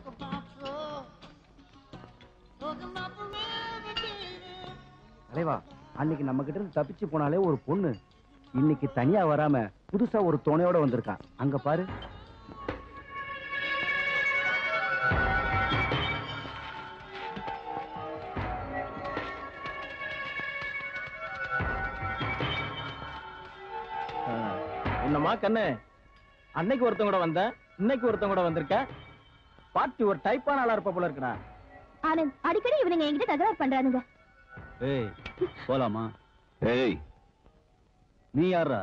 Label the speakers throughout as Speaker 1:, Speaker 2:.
Speaker 1: தலைவா, அன்னைக்கு நம்ம கிட்ட இருந்து தப்பிச்சு போனாலே ஒரு பொண்ணு இன்னைக்கு தனியா வராம புதுசா ஒரு துணையோட வந்திருக்கா. அங்க பாரு.
Speaker 2: என்னம்மா கண்ணு, அன்னைக்கு ஒருத்தன் கூட வந்த, இன்னைக்கு ஒருத்தன் கூட வந்திருக்க. பார்ட்டி ஒரு டைப்பான ஆளா இருப்ப போல இருக்கடா.
Speaker 3: ஆனந்த், அடிக்கடி இவனுங்க என்கிட்ட தகராறு பண்றானுங்க.
Speaker 1: ஏய், போலாமா? ஏய், நீ யாரா?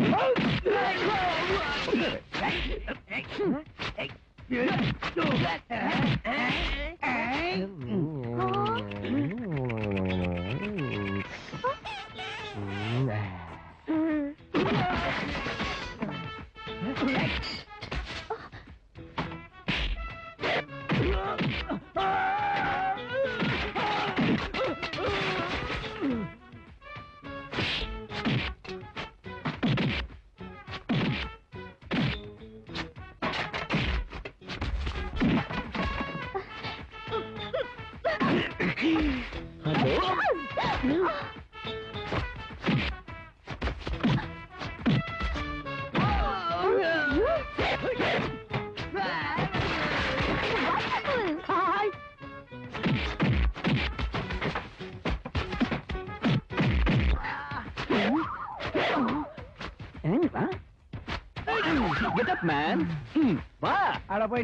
Speaker 1: Get up, man. Va. Ada போய்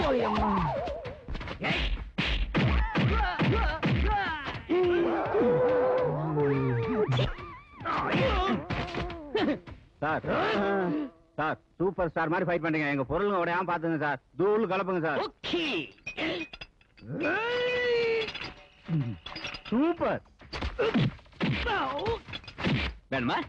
Speaker 1: சார், சார் சூப்பர் ஸ்டார் மாதிரி ஃபைட் பண்றீங்க. எங்க பொருளுங்க உடையாம பாத்துங்க சார். தூள் கலப்புங்க சார். ஓகே. சூப்பர். வேணுமா?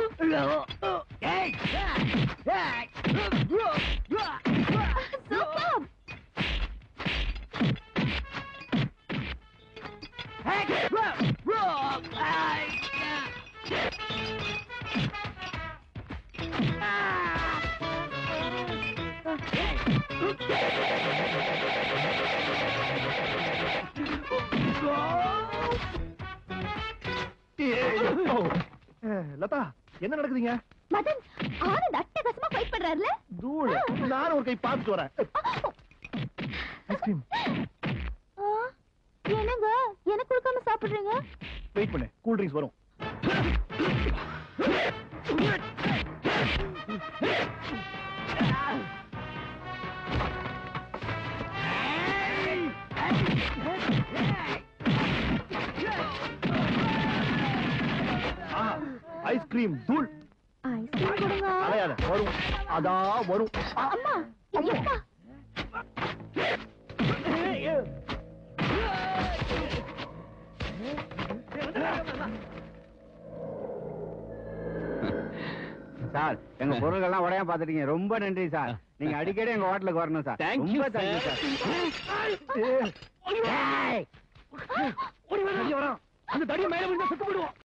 Speaker 2: லதா, என்ன நடக்குதுங்க?
Speaker 3: மதன், ஆனந்த் அட்டகாசமா ஃபைட் பண்றாருல?
Speaker 2: தூள். நான் ஒரு கை பார்த்துட்டு வரேன். ஐஸ்கிரீம்.
Speaker 3: என்னங்க, எனக்கு கொடுக்காம சாப்பிடுறீங்க?
Speaker 2: வெயிட் பண்ணு, கூல் ட்ரிங்க்ஸ் வரும். ஐஸ்கிரீம் தூள்.
Speaker 3: ஐஸ்கிரீம் கொடுங்க.
Speaker 2: அலையாத, வரும். அதா வரும்.
Speaker 3: அம்மா, ஐயப்பா.
Speaker 1: சார், எங்க பொருள்கள்லாம் உடையாம பாத்துட்டீங்க. ரொம்ப நன்றி சார். நீங்க அடிக்கடி எங்க ஹோட்டலுக்கு வரணும் சார். ரொம்ப தேங்க்யூ சார்.
Speaker 2: அந்த தடியை மேல விழுந்தா செத்து போடுவோம்.